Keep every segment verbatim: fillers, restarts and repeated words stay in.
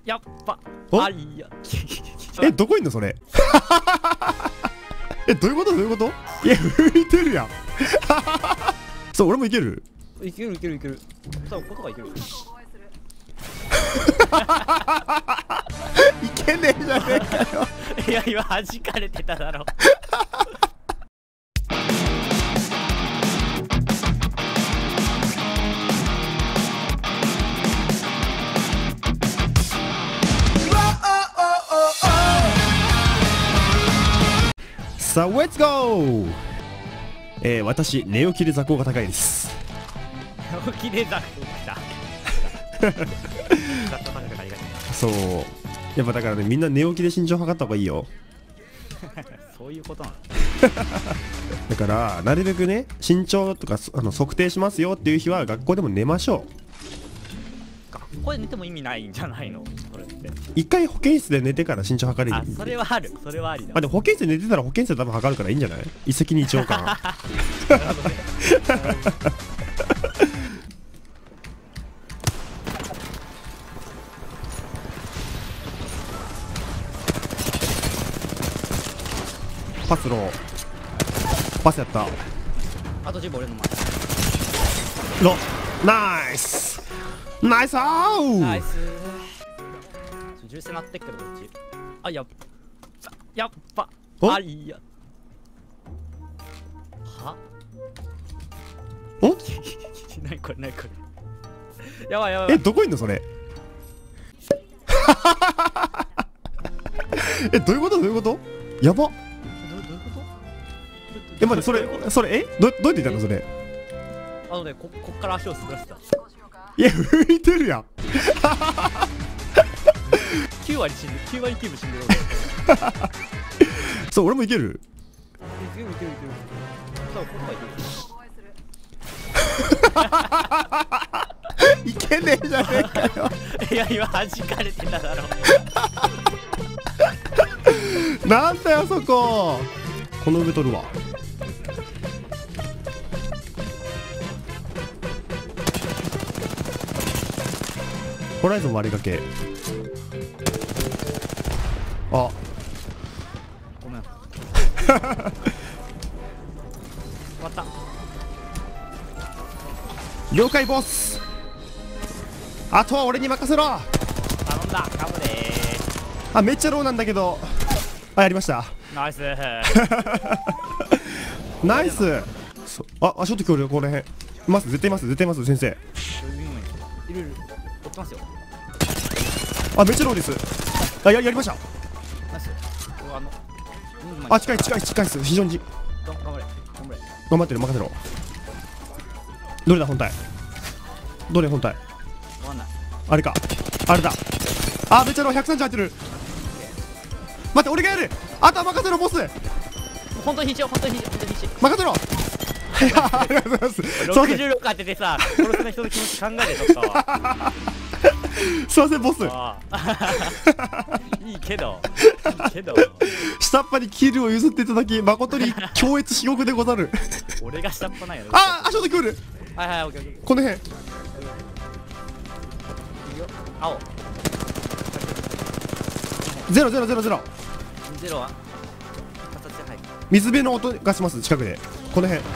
やっぱおあいやえ、どこいんのそれえ、どういうことどういうこといや、浮いてるやんそう、俺もいけるいけるいけるいける多分ことがいけるいけねえじゃねえかよいや今弾かれてただろさあ、レッツゴーえー、私、寝起きで座高が高いです。 起きでザク来たそう。やっぱだからね、みんな寝起きで身長測った方がいいよ。 そういうことなのだから、なるべくね、身長とかあの測定しますよっていう日は学校でも寝ましょう。 学校で寝ても意味ないんじゃないのそれって一回保健室で寝てから身長測れる。 あ、それはあるそれはありだあ、でも保健室で寝てたら保健室で多分測るからいいんじゃない？一石二鳥感。 なるほどねパスロー。パスやった。 あとじゅう俺の前ロナイスナイスアウナイス銃声鳴ってっけどこっちあ、やっぱやっぱおあいやはおなにこれなにこれやばいやばいえ、どこいんのそれえ、どういうことどういうことやばっどどういうことえ、待って、それそれえどどうやって言ったのそれ。 あのね、ここっから足を滑らせたいや、浮いてるやんきゅう割死んできゅう割キューブ死んでるそう、俺もいけるいけるいけるいける多分ここはいいけねえじゃねえかよけるいや今弾かれてただろなんだよそここの上取るわ。ホライゾン割りかけ。あごめん終わった了解ボス。あとは俺に任せろ。 頼んだカモでーあ、めっちゃローなんだけど。あ、やりました。 ナイスナイス。そあ、あ、ちょっと今日この辺います。絶対います絶対います先生。 いるいる追ってますよあ、めっちゃローです。あ、ややりました。 ナイスあのあ、近い近い近いです。非常に頑張れ頑張れ頑張ってる。任せろ。どれだ本体。どれ本体。 わかんないあれか。あれだ。あ、めっちゃローひゃくさんじゅう入ってる。待って、俺がやる。あとは任せろボス。 本当に必死よ本当に必死本当に必死任せろ。いや、ありがとうございます。すいませんろくじゅうろく当ててさ殺せない人の気持ち考えてちょっとすいませんボス。 あいいけどいいけど下っ端にキルを譲っていただき誠に強烈至極でござる。 俺が下っ端なんやろあ、足音聞こえる。 はいはいオッケーオッケーこの辺いいよ青ゼロゼロゼロゼロ。 ゼロは形で入る水辺の音がします近くで。この辺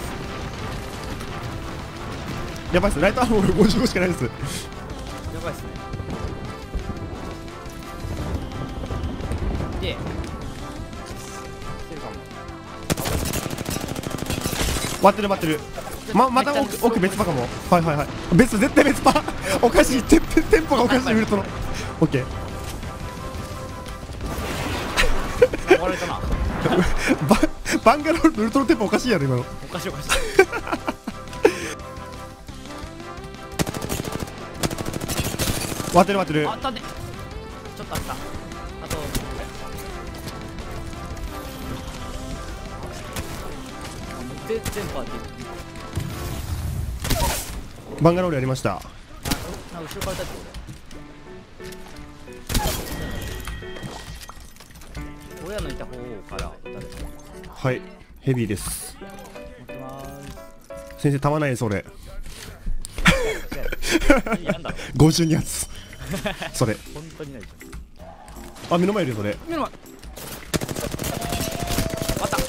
やばいっす。ライトアームごじゅうごしかないです。 やばいっすねで来てるかも待ってる待ってる。ままた奥奥別パかも。はいはいはい。別絶対別パ。おかしい。テテテンポがおかしい。ウルトラ。オッケー。 終われたなババンガロールのウルトラテンポおかしいやろ今の。 おかしいおかしい待ってる待ってる。 あったねちょっとあったあと全全パーティーバンガロールやりました。 あなんか後ろから立って俺親のいた方から撃たれたはいヘビーです。 持ってまーす先生たまないそれ。 やんだろごじゅうに発それ。 本当当にいないじあ、目の前いるよそれ。 ゃん。目の前。また。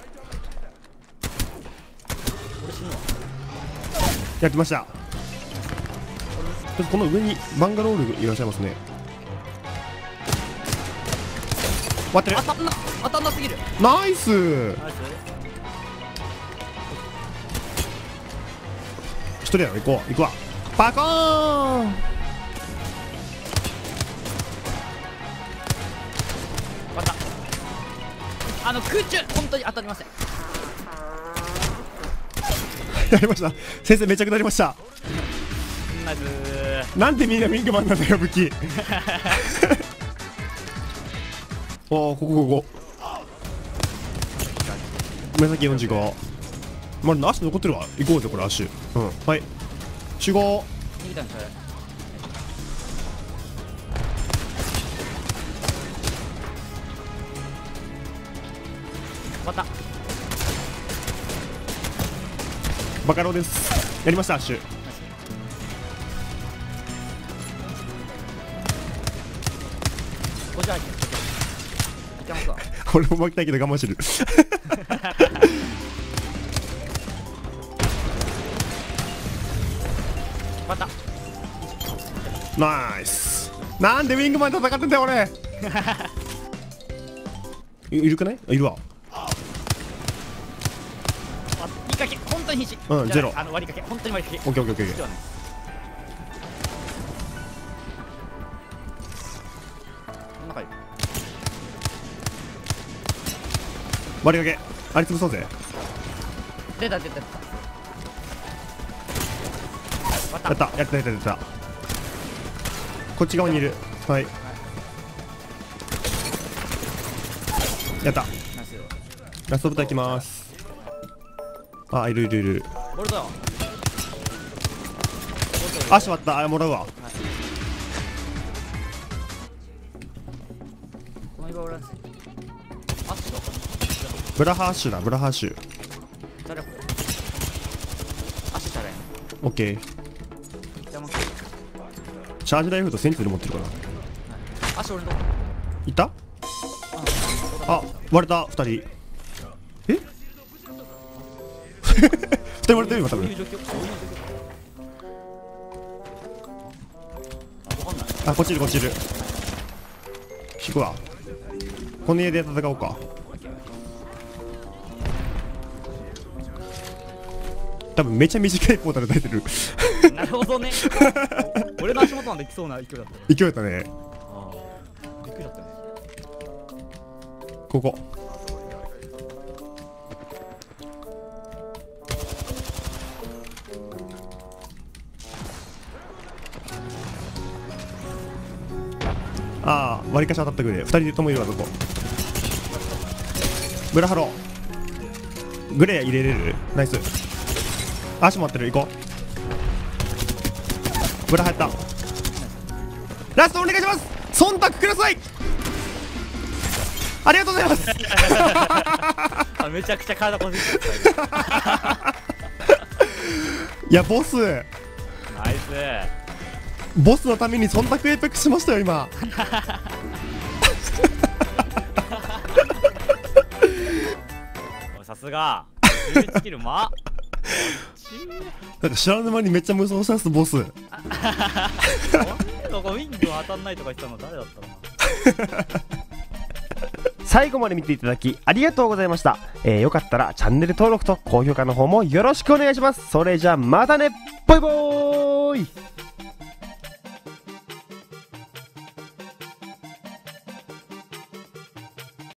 俺死ぬわ。 やってました。ちょっとこの上にバンガロールいらっしゃいますね。割ってる。 当たんな当たんなすぎる。 ナイス。 ナイス。 一人やろ。行こう行くわ。パコーン。 また。あの空中本当に当たりません。 やりました。先生めちゃくちゃやりました。 ナイスー。 なんでみんなウィングマンなんだよ武器。おお、ここここ紫よんじゅうご。まだ足残ってるわ。行こうぜこれ足。うん、はい、集合。 逃げたんそれ。また。 バカローです。やりましたアッシュ。 こっち入っていけますわ。 俺も負けたいけど我慢してる。 また。 ナイス。なんでウィングマンで戦ってんだよ俺。いいるかね。いるわ。 あ、いいかけ本当に必死。 うん、ゼロ。 あの割りかけ本当に割りかけ。 オッケーオッケーオッケー。 必要ない。こんな感じ。 割りかけあり潰そうぜ。 出た出た出た。また。 やったやったやったやった。こっち側にいる。はい、やった。 ナイス。 ラストボタンいきます。あ、いるいるいる。 ボルトよ。 足割った。あ、もらうわ。 この岩裏です。あっと。 ブラハーシュだブラハーシュ。 誰これ。足誰。 オッケー。 邪魔。 チャージライフルとセンチネル持ってるかな。 足俺のとこ。 いた。あ、割れたふたり。えふたり割れてる今多分。 どういう状況。どういう状況。あ、わかんない。 あ、こっちいるこっちいる。引くわ。この家で戦おうか。多分めちゃ短いポータル出てる。 なるほどね。俺の足元まで来そうな勢いだった。 勢いだったね。 ああ。びっくりだったね。 ここ。ああ、割りかし当たったくれ。ふたりともいるわ、そこ。ブラハロー。グレー入れれる。ナイス。足持ってる。行こう。ブラ入った。ラストお願いします。忖度ください。ありがとうございます。 あ、めちゃくちゃ体こじってた。 いや、ボスナイス。 ボスのために忖度エイペックしましたよ今。 さすがじゅういちキルま。 なんか知らぬ間にめっちゃ無双したっすボス。 ここウィングは当たんないとか言ってたの誰だったの。 最後まで見ていただきありがとうございました。えー、よかったらチャンネル登録と高評価の方もよろしくお願いします。それじゃあまたね、バイバーイ。